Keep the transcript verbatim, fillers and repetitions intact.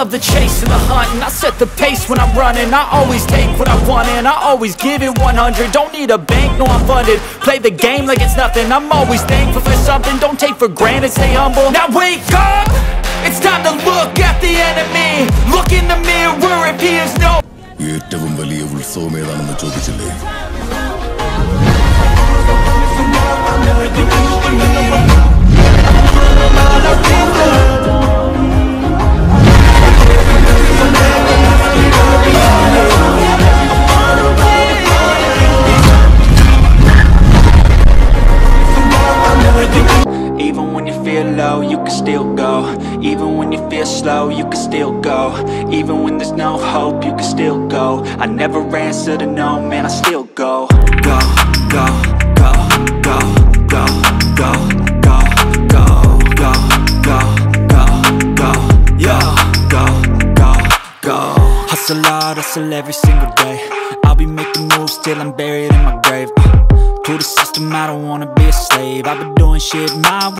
love the chase and the hunt, and I set the pace when I'm running. I always take what I want and I always give it one hundred. Don't need a bank, no I'm funded. Play the game like it's nothing. I'm always thankful for something. Don't take for granted, stay humble. Now wake up, it's time to look at the enemy. Look in the mirror if he is no. ഏറ്റവും വലിയ ഉത്സവം ഏതാണെന്ന് ചോദിച്ചില്ലേ? Even when you feel low, you can still go. Even when you feel slow, you can still go. Even when there's no hope, you can still go. I never answer to no, man, I still go. Go, go, go, go, go, go, go, go, go, go, go, go, yo, go, go, go. Hustle hard, hustle every single day. I'll be making moves till I'm buried in my grave. To the system, I don't wanna be a slave. I've been doing shit my way.